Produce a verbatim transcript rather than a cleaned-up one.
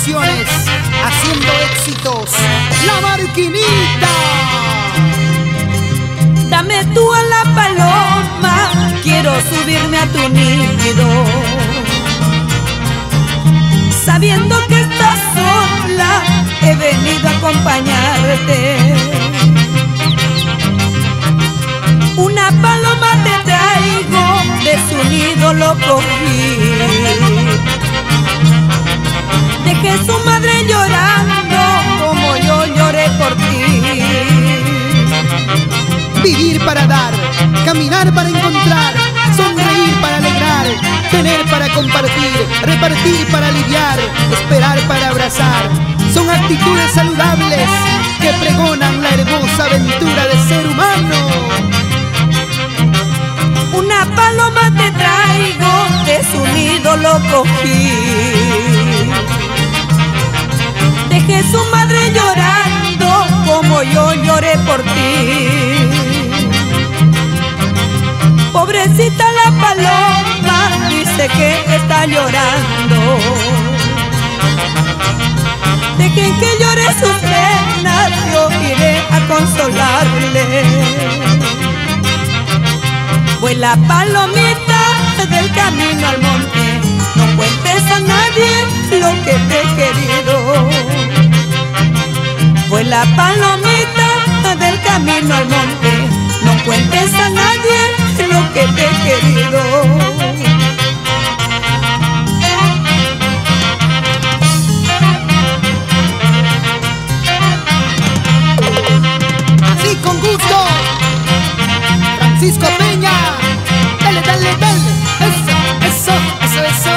Producciones, haciendo éxitos, La Marquinita. Dame tú a la paloma, quiero subirme a tu nido, sabiendo que estás sola, he venido a acompañarte. Una paloma te traigo, de su nido lo cogí. Dejé su madre llorando, como yo lloré por ti. Vivir para dar, caminar para encontrar, sonreír para alegrar, tener para compartir, repartir para aliviar, esperar para abrazar. Son actitudes saludables que pregonan la hermosa aventura de ser humano. Una paloma te traigo, de su nido lo cogí. Dejé su madre llorando, como yo lloré por ti. Pobrecita la paloma, dice que está llorando. Dejen que llore sus penas, yo iré a consolarle. Vuela palomita del camino al monte, no cuentes a nadie lo que te he querido. Vuela palomita del camino al monte, no cuentes a nadie lo que te he querido. Así con gusto, Francisco Peña. Dale, dale, dale. Eso, eso, eso, eso.